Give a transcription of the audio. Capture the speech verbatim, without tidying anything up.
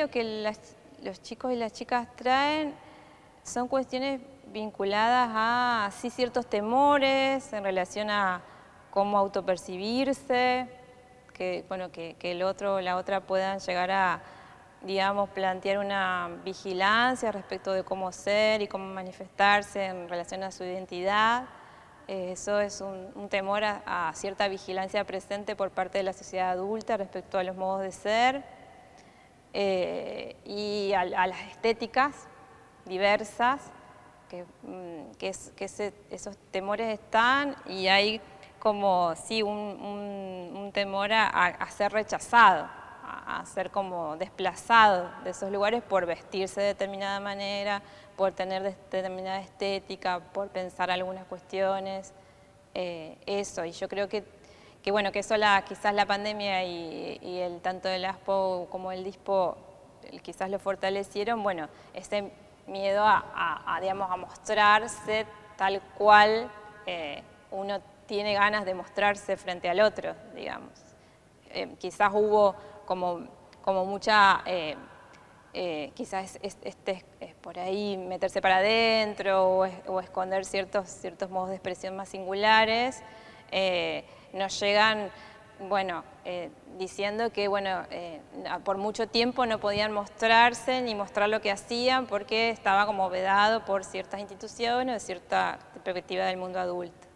lo que las- los chicos y las chicas traen son cuestiones vinculadas a sí, ciertos temores en relación a cómo autopercibirse, que, bueno, que, que el otro o la otra puedan llegar a, digamos, plantear una vigilancia respecto de cómo ser y cómo manifestarse en relación a su identidad. Eh, eso es un, un temor a, a cierta vigilancia presente por parte de la sociedad adulta respecto a los modos de ser eh, y a, a las estéticas diversas, que, mm, que, es, que ese, esos temores están y hay como, sí, un, un, un temor a, a ser rechazado, a, a ser como desplazado de esos lugares por vestirse de determinada manera, por tener determinada estética, por pensar algunas cuestiones, eh, eso, y yo creo que, que bueno, que eso la, quizás la pandemia y, y el, tanto el ASPO como el DISPO quizás lo fortalecieron, bueno, ese miedo a, a, a, digamos, a mostrarse tal cual eh, uno tiene ganas de mostrarse frente al otro, digamos. Eh, quizás hubo como, como mucha, eh, eh, quizás es, es, es, es por ahí meterse para adentro o, es, o esconder ciertos, ciertos modos de expresión más singulares, eh, nos llegan, bueno, eh, diciendo que, bueno, eh, por mucho tiempo no podían mostrarse ni mostrar lo que hacían porque estaba como vedado por ciertas instituciones o cierta perspectiva del mundo adulto.